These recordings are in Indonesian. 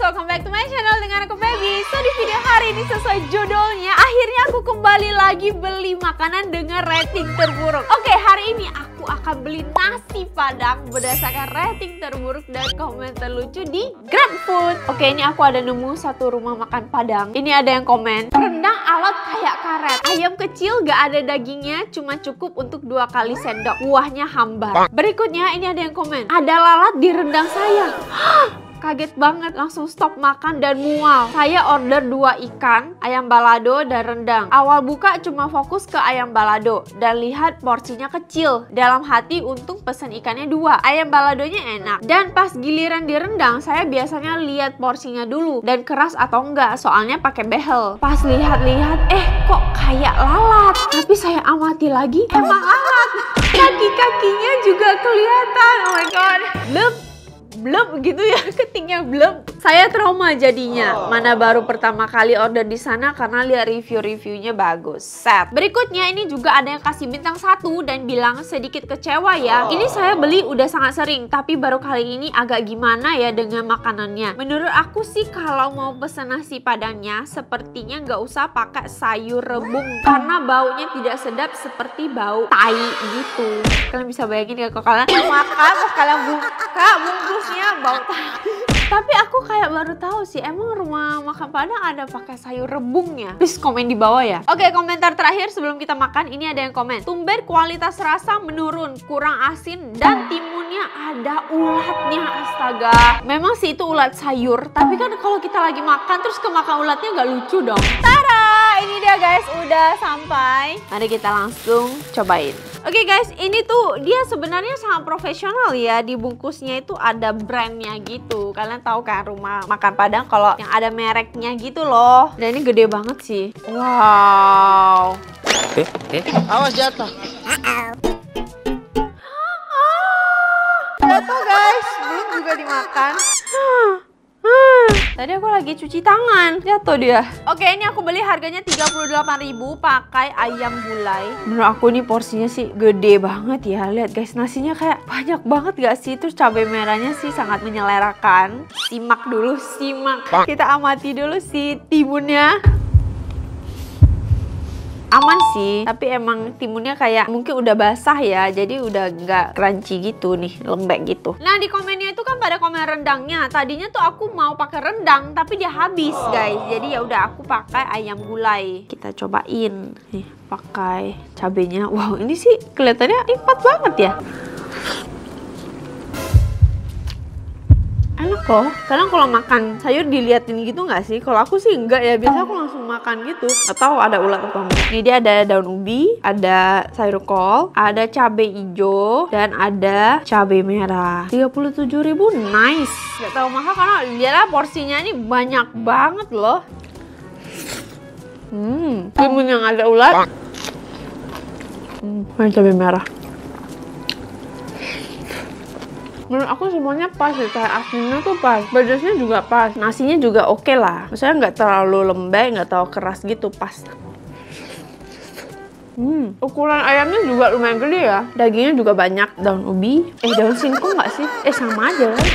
welcome back to my channel dengan aku Baby. So di video hari ini sesuai judulnya, akhirnya aku kembali lagi beli makanan dengan rating terburuk. Oke, hari ini aku akan beli nasi padang berdasarkan rating terburuk dan komen terlucu di GrabFood. Oke, ini aku ada nemu satu rumah makan padang. Ini ada yang komen, rendang alot kayak karet, ayam kecil gak ada dagingnya, cuma cukup untuk 2 kali sendok, kuahnya hambar. Berikutnya ini ada yang komen, ada lalat di rendang saya. Kaget banget, langsung stop makan dan mual. Saya order 2 ikan, ayam balado dan rendang. Awal buka cuma fokus ke ayam balado dan lihat porsinya kecil. Dalam hati untung pesen ikannya 2. Ayam baladonya enak. Dan pas giliran di rendang, saya biasanya lihat porsinya dulu dan keras atau enggak, soalnya pakai behel. Pas lihat-lihat, kok kayak lalat. Tapi saya amati lagi, emang lalat. Kaki-kakinya juga kelihatan. Oh my god. Blub gitu ya, ketingnya blub. Saya trauma jadinya. Mana baru pertama kali order di sana karena lihat review-reviewnya bagus. Set. Berikutnya ini juga ada yang kasih bintang 1 dan bilang sedikit kecewa ya. Ini saya beli udah sangat sering, tapi baru kali ini agak gimana ya dengan makanannya. Menurut aku sih kalau mau pesen nasi padangnya sepertinya nggak usah pakai sayur rebung karena baunya tidak sedap seperti bau tai gitu. Kalian bisa bayangin ya kalau kalian makan terus kalian buka bungkusnya bau tai. Tapi aku kayak baru tahu sih, emang rumah makan padang ada pakai sayur rebungnya. Please komen di bawah ya. Oke, komentar terakhir sebelum kita makan, ini ada yang komen. Tumben kualitas rasa menurun, kurang asin dan timunnya ada ulatnya, astaga. Memang sih itu ulat sayur, tapi kan kalau kita lagi makan terus kemakan ulatnya nggak lucu dong. Tara, ini dia guys, udah sampai. Mari kita langsung cobain. Oke guys, ini tuh dia sebenarnya sangat profesional ya. Di bungkusnya itu ada brandnya gitu. Kalian tahu kan rumah makan padang kalau yang ada mereknya gitu loh. Dan ini gede banget sih. Wow. Awas jatuh. Jatuh guys, belum juga dimakan. Tadi aku lagi cuci tangan, jatuh dia. Oke, ini aku beli harganya 38.000 pakai ayam gulai. Menurut aku ini porsinya sih gede banget ya. Lihat guys, nasinya kayak banyak banget gak sih? Terus cabai merahnya sih sangat menyelerakan. Simak dulu, simak. Kita amati dulu si timunnya. Aman sih, tapi emang timunnya kayak mungkin udah basah ya, jadi udah nggak crunchy gitu nih, lembek gitu. Nah di komennya itu kan pada komen rendangnya. Tadinya tuh aku mau pakai rendang, tapi dia habis guys. Jadi ya udah aku pakai ayam gulai. Kita cobain, nih pakai cabenya. Wow, ini sih kelihatannya nikmat banget ya. Enak loh. Kalian kalau makan sayur diliatin gitu nggak sih? Kalau aku sih enggak ya. Biasa aku langsung makan gitu. Atau ada ulat atau enggak. Ini dia ada daun ubi, ada sayur kol, ada cabai hijau, dan ada cabai merah. 37.000, nice. Gak tahu mahal karena lihatlah porsinya ini banyak banget loh. Timun yang ada ulat. Cabai merah. Menurut aku semuanya pas sih, kayak asinnya tuh pas, pedasnya juga pas, nasinya juga oke lah. Maksudnya nggak terlalu lembek, nggak terlalu keras gitu, pas. Ukuran ayamnya juga lumayan gede ya, dagingnya juga banyak. Daun ubi, daun singkong nggak sih? Sama aja kan?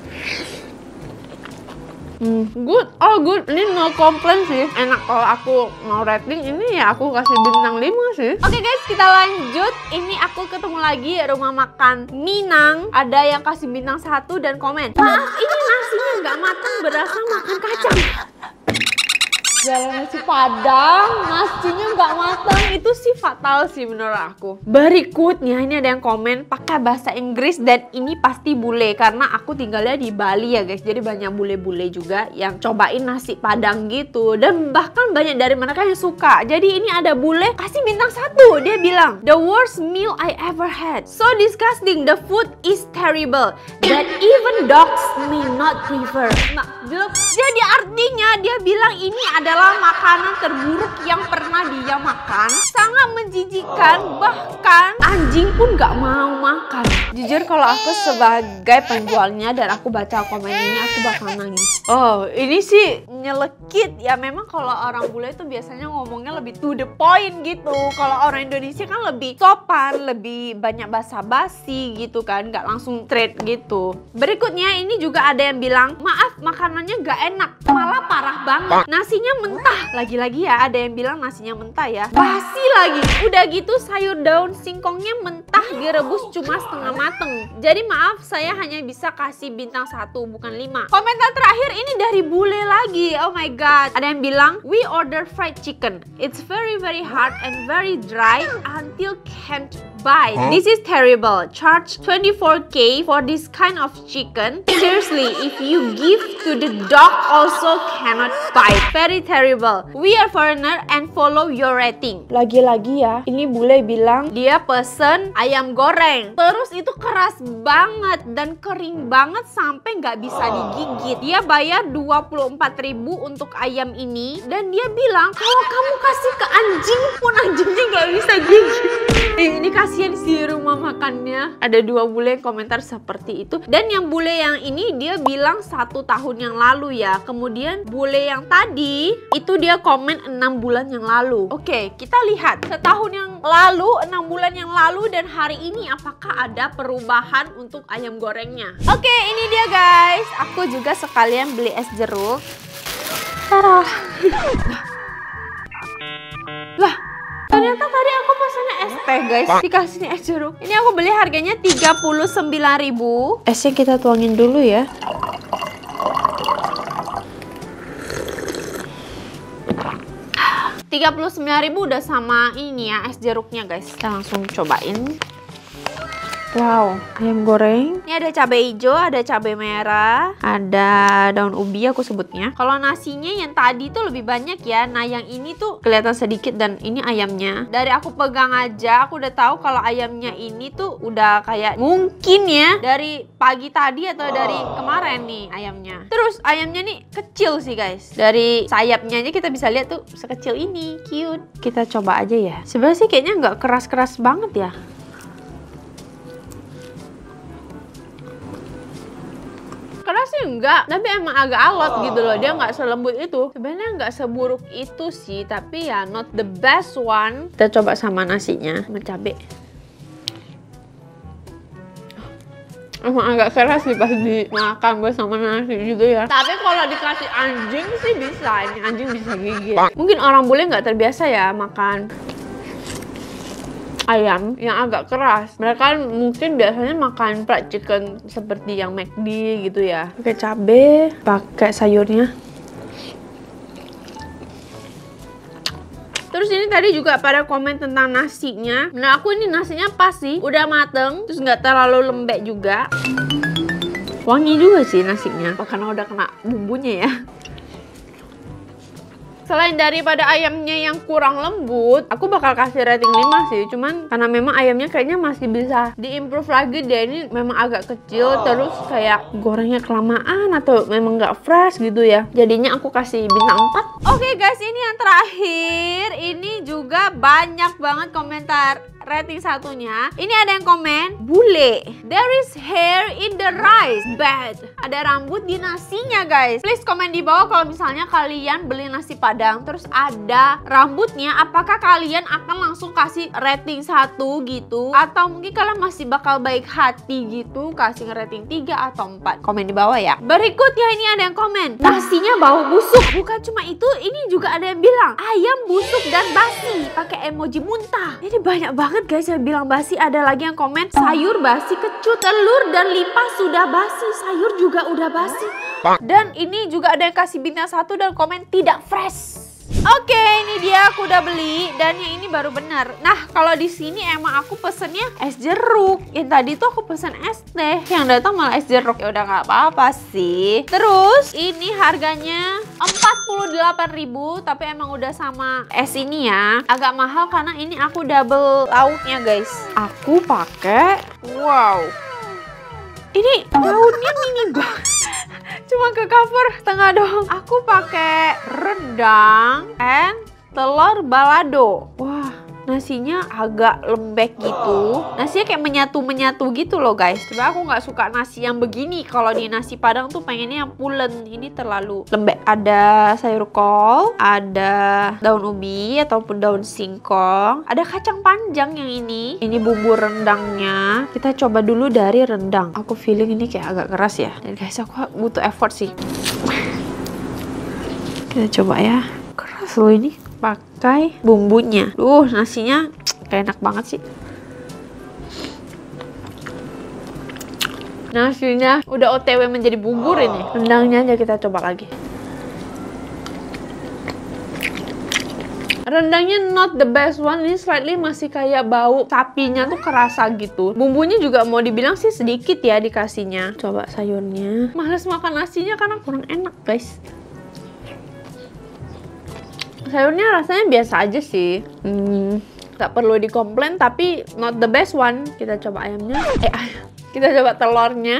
Good, all good. Ini no complain sih. Enak. Kalau aku mau rating ini ya aku kasih bintang 5 sih. Oke guys, kita lanjut. Ini aku ketemu lagi rumah makan Minang. Ada yang kasih bintang 1 dan komen, maaf ini nasinya nggak matang, berasa makan kacang. Jalan nasi padang, nasinya nggak matang, itu sih fatal sih menurut aku. Berikutnya ini ada yang komen pakai bahasa Inggris dan ini pasti bule karena aku tinggalnya di Bali ya guys. Jadi banyak bule-bule juga yang cobain nasi padang gitu dan bahkan banyak dari mereka yang suka. Jadi ini ada bule kasih bintang 1, dia bilang the worst meal I ever had, so disgusting, the food is terrible that even dogs may not prefer. Nah, jadi artinya dia bilang ini adalah adalah makanan terburuk yang pernah dia makan. Sangat menjijikan, bahkan anjing pun gak mau makan. Jujur kalau aku sebagai penjualnya dan aku baca komen ini, aku bakal nangis. Oh, ini sih nyelekit ya. Memang kalau orang bule itu biasanya ngomongnya lebih to the point gitu. Kalau orang Indonesia kan lebih sopan, lebih banyak basa-basi gitu kan, gak langsung straight gitu. Berikutnya ini juga ada yang bilang, maaf makanannya gak enak, malah parah banget. Nasinya mentah. Lagi-lagi ya ada yang bilang nasinya mentah ya. Basi lagi. Udah gitu sayur daun singkongnya mentah direbus cuma setengah mateng. Jadi maaf saya hanya bisa kasih bintang 1 bukan 5. Komentar terakhir ini dari bule lagi. Oh my god. Ada yang bilang, we order fried chicken. It's very hard and very dry until can't buy. This is terrible. Charge 24k for this kind of chicken. Seriously, if you give to the dog also cannot buy. Very terrible. We are foreigner and follow your rating. Lagi-lagi ya, ini bule bilang dia pesen ayam goreng. Terus itu keras banget dan kering banget sampai nggak bisa digigit. Dia bayar 24.000 untuk ayam ini dan dia bilang kalau kamu kasih ke anjing pun anjingnya nggak bisa gigit. Ini kasihan sih rumah makannya. Ada 2 bule yang komentar seperti itu. Dan yang bule yang ini dia bilang 1 tahun yang lalu ya. Kemudian bule yang tadi itu dia komen 6 bulan yang lalu. Oke, kita lihat setahun yang lalu, 6 bulan yang lalu dan hari ini apakah ada perubahan untuk ayam gorengnya. Oke, ini dia guys. Aku juga sekalian beli es jeruk. Tara. Lah, ternyata tadi aku pesannya es teh guys, dikasihnya es jeruk. Ini aku beli harganya 39.000. Esnya kita tuangin dulu ya. $39.000 udah sama ini ya es jeruknya guys. Kita langsung cobain. Wow, ayam goreng. Ini ada cabai hijau, ada cabai merah, ada daun ubi aku sebutnya. Kalau nasinya yang tadi tuh lebih banyak ya. Nah yang ini tuh kelihatan sedikit dan ini ayamnya. Dari aku pegang aja, aku udah tahu kalau ayamnya ini tuh udah kayak mungkin ya dari pagi tadi atau dari kemarin nih ayamnya. Terus ayamnya nih kecil sih guys. Dari sayapnya aja kita bisa lihat tuh sekecil ini, cute. Kita coba aja ya. Sebenarnya sih kayaknya nggak keras-keras banget ya. Keras sih enggak, tapi emang agak alot gitu loh. Dia nggak selembut itu. Sebenarnya nggak seburuk itu sih, tapi ya not the best one. Kita coba sama nasinya, sama cabai. Emang agak keras sih pas dimakan bersama nasi juga ya. Tapi kalau dikasih anjing sih bisa, ini anjing bisa gigit. Mungkin orang bule nggak terbiasa ya makan ayam yang agak keras. Mereka mungkin biasanya makan fried chicken seperti yang McD gitu ya. Pakai cabai, pakai sayurnya. Terus ini tadi juga pada komen tentang nasinya. Nah aku ini nasinya pas sih, udah mateng, terus nggak terlalu lembek juga. Wangi juga sih nasinya, karena udah kena bumbunya ya. Selain daripada ayamnya yang kurang lembut, aku bakal kasih rating 5 sih. Cuman karena memang ayamnya kayaknya masih bisa diimprove lagi deh. Ini memang agak kecil, terus kayak gorengnya kelamaan atau memang nggak fresh gitu ya. Jadinya aku kasih bintang 4. Oke guys, ini yang terakhir. Ini juga banyak banget komentar rating satunya. Ini ada yang komen, bule, there is hair in the rice, bad. Ada rambut di nasinya guys. Please komen di bawah kalau misalnya kalian beli nasi padang terus ada rambutnya, apakah kalian akan langsung kasih rating 1 gitu, atau mungkin kalian masih bakal baik hati gitu kasih rating 3 atau 4. Komen di bawah ya. Berikutnya ini ada yang komen, nasinya bau busuk. Bukan cuma itu, ini juga ada yang bilang ayam busuk dan basi, pakai emoji muntah. Ini banyak banget guys yang bilang basi. Ada lagi yang komen sayur basi kecut, telur dan limpah sudah basi, sayur juga udah basi. Dan ini juga ada yang kasih bintang 1 dan komen tidak fresh. Oke, ini dia aku udah beli dan yang ini baru bener. Nah, kalau di sini emang aku pesennya es jeruk. Yang tadi tuh aku pesen es teh, yang datang malah es jeruk. Ya udah nggak apa-apa sih. Terus ini harganya 48.000, tapi emang udah sama es ini ya. Agak mahal karena ini aku double lauknya guys. Aku pakai, wow, ini daunnya mini banget. Cuma ke cover tengah dong. Aku pakai rendang and telur balado. Wah, nasinya agak lembek gitu. Nasinya kayak menyatu-menyatu gitu loh guys. Coba aku nggak suka nasi yang begini. Kalau di nasi Padang tuh pengennya yang pulen. Ini terlalu lembek. Ada sayur kol, ada daun ubi ataupun daun singkong, ada kacang panjang yang ini. Ini bumbu rendangnya. Kita coba dulu dari rendang. Aku feeling ini kayak agak keras ya. Dan guys, aku butuh effort sih. Kita coba ya. Keras loh ini. Pakai bumbunya. Nasinya kayak enak banget sih. Nasinya udah OTW menjadi bubur ini. Rendangnya aja kita coba lagi. Rendangnya not the best one. Ini slightly masih kayak bau sapinya tuh kerasa gitu. Bumbunya juga mau dibilang sih sedikit ya dikasihnya. Coba sayurnya. Males makan nasinya karena kurang enak guys. Sayurnya rasanya biasa aja sih. Gak perlu dikomplain, tapi not the best one. Kita coba ayamnya. Kita coba telurnya.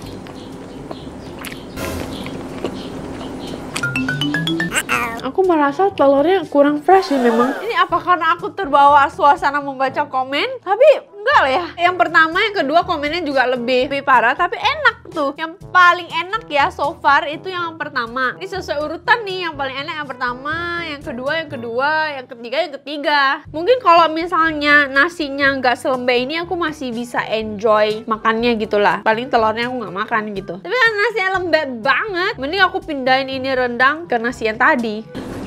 Aku merasa telurnya kurang fresh sih memang. Ini apa karena aku terbawa suasana membaca komen? Tapi enggak lah ya. Yang pertama, yang kedua komennya juga lebih parah. Tapi enak tuh. Yang paling enak ya so far itu yang pertama. Ini sesuai urutan nih. Yang paling enak yang pertama, yang kedua, yang ketiga, yang ketiga. Mungkin kalau misalnya nasinya nggak selembek ini aku masih bisa enjoy makannya gitu lah. Paling telurnya aku nggak makan gitu. Tapi kan nasinya lembek banget. Mending aku pindahin ini rendang ke nasi yang tadi.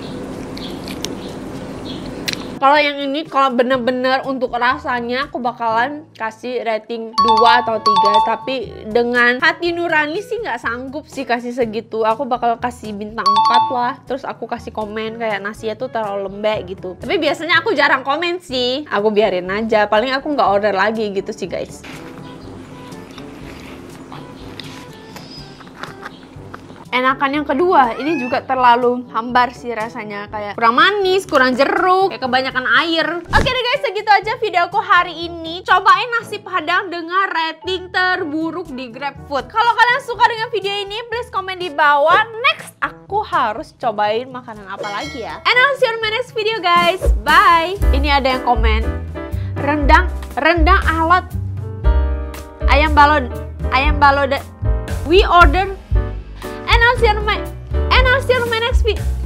Kalau yang ini, kalau bener-bener untuk rasanya aku bakalan kasih rating 2 atau 3. Tapi dengan hati nurani sih nggak sanggup sih kasih segitu. Aku bakal kasih bintang 4 lah. Terus aku kasih komen kayak nasinya tuh terlalu lembek gitu. Tapi biasanya aku jarang komen sih. Aku biarin aja. Paling aku nggak order lagi gitu sih guys. Enakan yang kedua, ini juga terlalu hambar sih rasanya. Kayak kurang manis, kurang jeruk, kayak kebanyakan air. Oke deh guys, segitu aja videoku hari ini. Cobain nasi Padang dengan rating terburuk di GrabFood. Kalau kalian suka dengan video ini, please komen di bawah. Next, aku harus cobain makanan apa lagi ya. And I'll see you on my next video guys. Bye. Ini ada yang komen. Rendang alot. Ayam balado. We order. And I'll see you on my next video.